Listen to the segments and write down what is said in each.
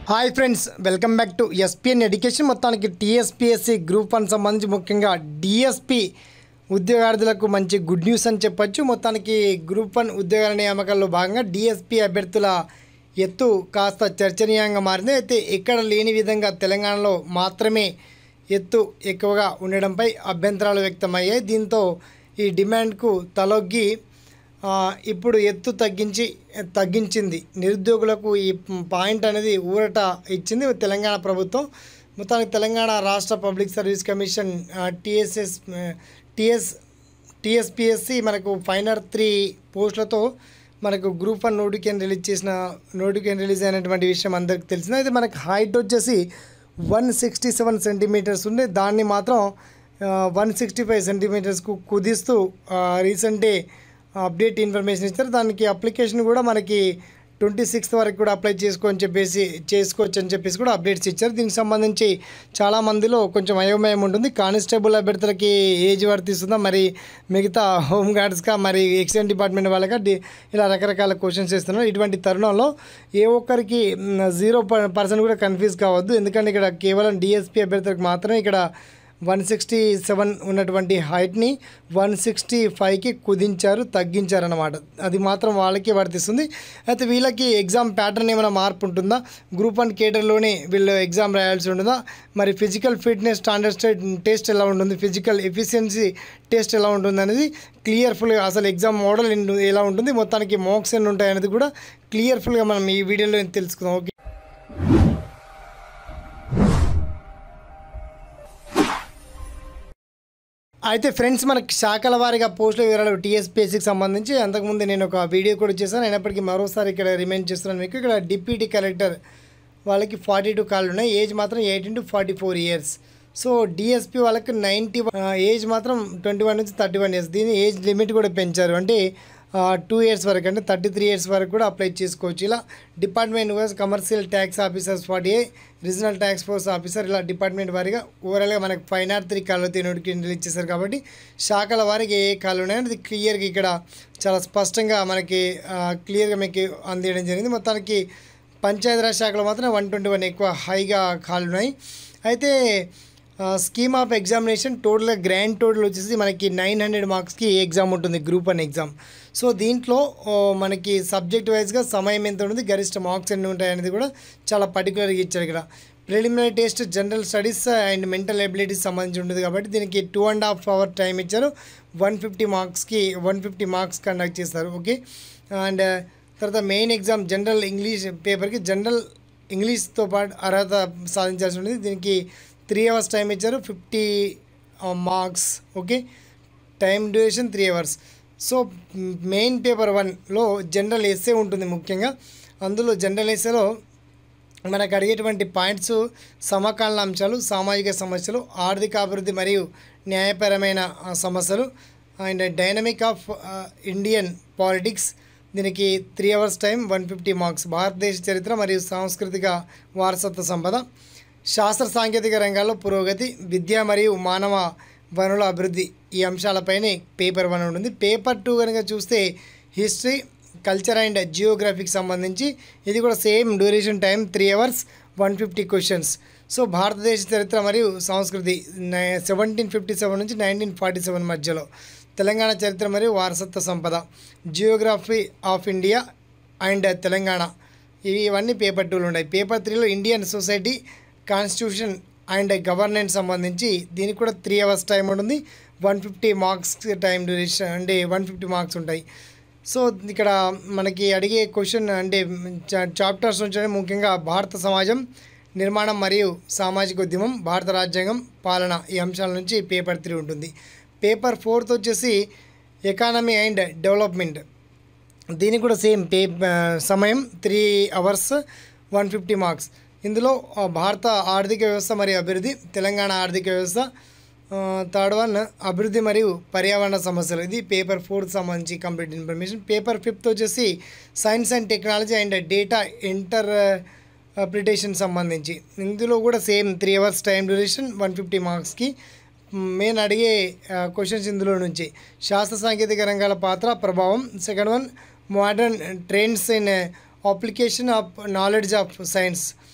Hi friends, welcome back to SPN education. మొత్తానికి TSPSC group 1 సంబంధించి ముఖ్యంగా డిఎస్పీ ఉద్యోగార్థులకు మంచి గుడ్ న్యూస్ అని చెప్పొచ్చు. మొత్తానికి గ్రూప్ 1 ఉద్యోగాల నియామకాల్లో భాగంగా డిఎస్పీ అభ్యర్థుల ఎత్తు కాస్త చర్చనీయంగా మారింది. అయితే ఎక్కడ లేని విధంగా తెలంగాణలో మాత్రమే ఎత్తు ఎక్కువగా ఉండడంపై అభ్యంతరాలు వ్యక్తమయ్యాయి. దీంతో ఈ డిమాండ్కు తలొగ్గి ఇప్పుడు ఎత్తు తగ్గించింది. నిరుద్యోగులకు ఈ పాయింట్ అనేది ఊరట ఇచ్చింది తెలంగాణ ప్రభుత్వం. మొత్తానికి తెలంగాణ రాష్ట్ర పబ్లిక్ సర్వీస్ కమిషన్ టీఎస్పీఎస్సీ మనకు ఫైనల్ 3 పోస్టులతో మనకు గ్రూప్ 1 నోటిఫికేషన్ రిలీజ్ అయినటువంటి విషయం అందరికీ తెలిసింది. అయితే మనకు హైట్ వచ్చేసి 167 సెంటీమీటర్స్ ఉంది. దాన్ని మాత్రం 165 సెంటీమీటర్స్కు కుదిస్తూ రీసెంటే అప్డేట్ ఇన్ఫర్మేషన్ ఇచ్చారు. దానికి అప్లికేషన్ కూడా మనకి 26th వరకు కూడా అప్లై చేసుకోవచ్చు అని చెప్పేసి కూడా అప్డేట్స్ ఇచ్చారు. దీనికి సంబంధించి చాలామందిలో కొంచెం అయోమయం ఉంటుంది. కానిస్టేబుల్ అభ్యర్థులకి ఏజ్ వర్తిస్తుందా, మరి మిగతా హోమ్ గార్డ్స్గా, మరి ఎక్సైజ్ డిపార్ట్మెంట్ వాళ్ళగా ఇలా రకరకాల క్వశ్చన్స్ ఇస్తున్నారు. ఇటువంటి తరుణంలో ఏ ఒక్కరికి 0% కూడా కన్ఫ్యూజ్ కావద్దు. ఎందుకంటే ఇక్కడ కేవలం డిఎస్పీ అభ్యర్థులకు మాత్రమే ఇక్కడ 167 ఉన్నటువంటి హైట్ని 165కి తగ్గించారన్నమాట. అది మాత్రం వాళ్ళకి వర్తిస్తుంది. అయితే వీళ్ళకి ఎగ్జామ్ ప్యాటర్న్ ఏమైనా మార్పు ఉంటుందా, గ్రూప్ 1 కేటర్లోనే వీళ్ళు ఎగ్జామ్ రాయాల్సి ఉంటుందా, మరి ఫిజికల్ ఫిట్నెస్ స్టాండర్డ్ టెస్ట్ ఎలా ఉంటుంది, ఫిజికల్ ఎఫిషియన్సీ టెస్ట్ ఎలా ఉంటుంది అనేది క్లియర్ఫుల్గా, అసలు ఎగ్జామ్ మోడల్ ఎలా ఉంటుంది, మొత్తానికి మార్క్స్ ఎన్ని ఉంటాయి అనేది కూడా క్లియర్ఫుల్గా మనం ఈ వీడియోలో తెలుసుకుందాం. ఓకే, అయితే ఫ్రెండ్స్, మనకి శాఖల వారీగా పోస్టుల వివరాలు టీఎస్పీఎస్సీకి సంబంధించి అంతకుముందు నేను ఒక వీడియో కూడా చేశాను. అయినప్పటికీ మరోసారి ఇక్కడ రిమైండ్ చేస్తున్నాను మీకు. ఇక్కడ డిప్యూటీ కలెక్టర్ వాళ్ళకి 42 కాళ్ళు ఉన్నాయి. ఏజ్ మాత్రం 18 to 44 ఇయర్స్. సో డిఎస్పీ వాళ్ళకి 90, ఏజ్ మాత్రం 21 నుంచి 31 ఇయర్స్. దీని ఏజ్ లిమిట్ కూడా పెంచారు. అంటే 2 ఇయర్స్ వరకు, అంటే 33 ఇయర్స్ వరకు కూడా అప్లై చేసుకోవచ్చు. ఇలా department wise commercial tax officers 48, regional tax force officer, ఇలా డిపార్ట్మెంట్ వారీగా ఓవరాల్గా మనకు 503 కాళ్ళతో నోటిఫికేషన్ రిలీజ్ చేశారు. కాబట్టి శాఖల వారికి ఏ కాళ్ళు ఉన్నాయని క్లియర్గా ఇక్కడ చాలా స్పష్టంగా మనకి క్లియర్గా మీకు అందించడం జరిగింది. మొత్తానికి పంచాయతీరాజ్ శాఖలో మాత్రం 121 ఎక్కువ హైగా కాళ్ళు ఉన్నాయి. అయితే స్కీమ్ ఆఫ్ ఎగ్జామినేషన్ టోటల్గా గ్రాండ్ టోటల్ వచ్చేసి మనకి 900 మార్క్స్కి ఎగ్జామ్ ఉంటుంది, గ్రూప్ 1 ఎగ్జామ్. సో దీంట్లో మనకి సబ్జెక్ట్ వైజ్గా సమయం ఎంత ఉంటుంది, గరిష్ట మార్క్స్ ఎన్ని ఉంటాయి అనేది కూడా చాలా పర్టికులర్గా ఇచ్చారు. ఇక్కడ preliminary test general studies and mental abilities సంబంధించి ఉంటుంది. కాబట్టి దీనికి 2.5 hour టైం ఇచ్చారు. 150 మార్క్స్ కండక్ట్ చేస్తారు. ఓకే, అండ్ తర్వాత మెయిన్ ఎగ్జామ్ జనరల్ ఇంగ్లీష్ పేపర్కి జనరల్ ఇంగ్లీష్తో పాటు అర్హత సాధించాల్సి ఉంటుంది. దీనికి 3 hours టైం ఇచ్చారు, 50 marks. Okay, time duration 3 hours. So main paper 1లో జనరల్ ఎస్సే ఉంటుంది ముఖ్యంగా. అందులో జనరల్ ఎస్సేలో మనకు అడిగేటువంటి పాయింట్స్ సమకాలీన అంశాలు, సామాజిక సమస్యలు, ఆర్థిక అభివృద్ధి మరియు న్యాయపరమైన సమస్యలు, and dynamic of Indian politics. దీనికి 3 hours టైం, 150 మార్క్స్. భారతదేశ చరిత్ర మరియు సాంస్కృతిక వారసత్వ సంపద, శాస్త్ర సాంకేతిక రంగాల్లో పురోగతి, విద్య మరియు మానవ వనరుల అభివృద్ధి, ఈ అంశాలపైనే పేపర్ 1 ఉంటుంది. పేపర్ 2 కనుక చూస్తే హిస్టరీ, కల్చర్ అండ్ జియోగ్రఫీకి సంబంధించి ఇది కూడా same duration time 3 hours, 150 questions. So భారతదేశ చరిత్ర మరియు సంస్కృతి 1757 నుంచి 1947 మధ్యలో, తెలంగాణ చరిత్ర మరియు వారసత్వ సంపద, geography of India and Telangana, ఇవన్నీ పేపర్ 2లో ఉన్నాయి. పేపర్ 3లో Indian society, constitution and governance సంబంధించి దీనికి కూడా 3 hours టైం ఉంటుంది. 150 మార్క్స్ టైం డ్యూరేషన్, అంటే 150 మార్క్స్ ఉంటాయి. సో ఇక్కడ మనకి అడిగే క్వశ్చన్ అంటే చాప్టర్స్ నుంచి ముఖ్యంగా భారత సమాజం నిర్మాణం మరియు సామాజిక ఉద్యమం, భారత రాజ్యాంగం, పాలన, ఈ అంశాల నుంచి పేపర్ 3 ఉంటుంది. పేపర్ 4 వచ్చేసి ఎకానమీ అండ్ డెవలప్మెంట్. దీనికి కూడా సేమ్ సమయం 3 hours, 150 మార్క్స్. ఇందులో భారత ఆర్థిక వ్యవస్థ మరియు అభివృద్ధి, తెలంగాణ ఆర్థిక వ్యవస్థ, థర్డ్ వన్ అభివృద్ధి మరియు పర్యావరణ సమస్యలు. ఇది పేపర్ 4 సంబంధించి కంప్లీట్ ఇన్ఫర్మేషన్. పేపర్ 5 వచ్చేసి science and technology and data interpretation సంబంధించి. ఇందులో కూడా సేమ్ 3 hours టైం డ్యూరేషన్, 150 మార్క్స్కి. మెయిన్ అడిగే క్వశ్చన్స్ ఇందులో నుంచి శాస్త్ర సాంకేతిక రంగాల పాత్ర, ప్రభావం. Second one modern trends in application of knowledge of science.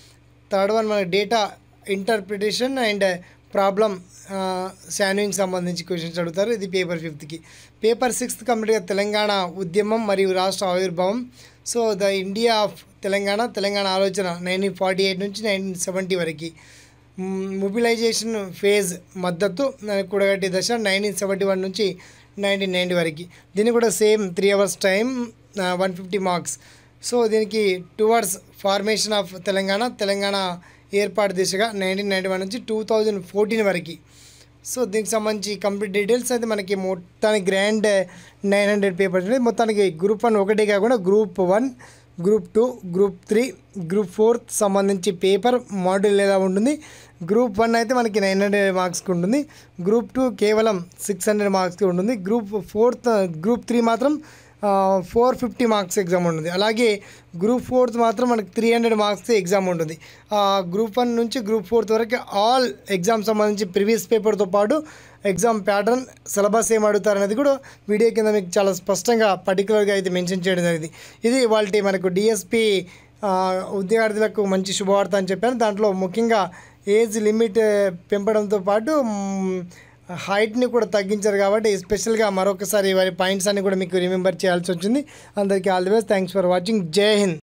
Third one మనకి data interpretation and problem solving సంబంధించి క్వశ్చన్స్ అడుగుతారు. ఇది పేపర్ 5కి. పేపర్ 6 కంప్లీట్గా తెలంగాణ ఉద్యమం మరియు రాష్ట్ర ఆవిర్భావం. So the India of Telangana ఆలోచన 1948 నుంచి 1970 వరకు. మొబిలైజేషన్ ఫేజ్ మద్దతు కూడగట్టి దశ 1971 నుంచి 1990 వరకు. దీనికి కూడా same 3 hours time, 150 marks. So దీనికి టువర్డ్స్ ఫార్మేషన్ ఆఫ్ తెలంగాణ ఏర్పాటు దిశగా 1991 నుంచి 2014 వరకు. సో దీనికి సంబంధించి కంప్లీట్ డీటెయిల్స్ అయితే మనకి మొత్తానికి గ్రాండ్ 900 పేపర్స్ ఉన్నాయి. మొత్తానికి గ్రూప్ 1 ఒకటే కాకుండా గ్రూప్ 1, గ్రూప్ 2, గ్రూప్ 3, గ్రూప్ 4 సంబంధించి పేపర్ మోడల్ ఎలా ఉంటుంది. గ్రూప్ 1 అయితే మనకి 900 మార్క్స్కి ఉంటుంది. గ్రూప్ 2 కేవలం 600 మార్క్స్కి ఉంటుంది. గ్రూప్ 3 మాత్రం 450 మార్క్స్ ఎగ్జామ్ ఉంటుంది. అలాగే గ్రూప్ 4 మాత్రం మనకి 300 మార్క్స్ ఎగ్జామ్ ఉంటుంది. గ్రూప్ 1 నుంచి గ్రూప్ 4 వరకు ఆల్ ఎగ్జామ్ సంబంధించి ప్రీవియస్ పేపర్తో పాటు ఎగ్జామ్ ప్యాటర్న్, సిలబస్ ఏం అడుగుతారు అనేది కూడా వీడియో కింద మీకు చాలా స్పష్టంగా పర్టికులర్గా అయితే మెన్షన్ చేయడం జరిగింది. ఇది వాళ్ళ మనకు డిఎస్పి ఉద్యోగార్థులకు మంచి శుభవార్త అని చెప్పాను. దాంట్లో ముఖ్యంగా ఏజ్ లిమిట్ పెంపడంతో పాటు హైట్ని కూడా తగ్గించారు కాబట్టి స్పెషల్గా మరొకసారి వారి పాయింట్స్ అన్ని కూడా మీకు రిమెంబర్ చేయాల్సి వచ్చింది. అందరికీ all the best. Thanks for watching. జై హింద్.